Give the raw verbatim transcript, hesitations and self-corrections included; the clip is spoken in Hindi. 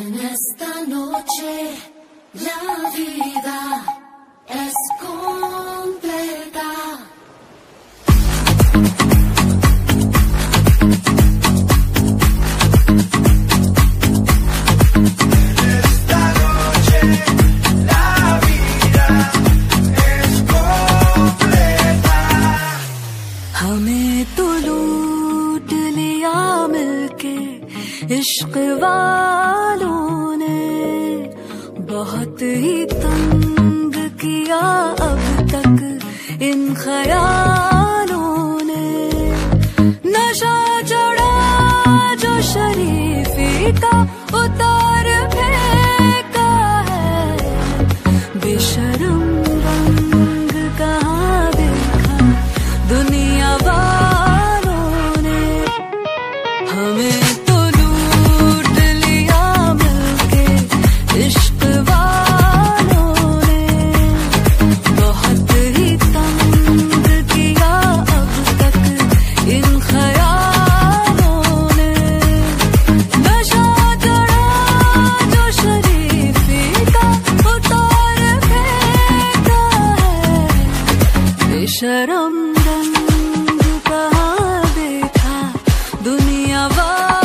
esta noche la vida es completa. Esta noche la vida es completa. हमें तो लूट लिया मिलके इश्क वालों ने, बहुत ही तंग किया अब तक इन ख्यालों ने। नशा चढ़ा जो शरीफी का उतार फेंका है, बेशर्म रंग कहाँ देखा दुनिया वालों ने। हमें तो लूट लिया मिलके इश्क वालों ने, बहुत ही तंग किया अब तक इन ख्यालों ने। नशा चढ़ा जो शरीफी का उतार फेंका है, बेशर्म रंग कहाँ देखा दुनिया वालों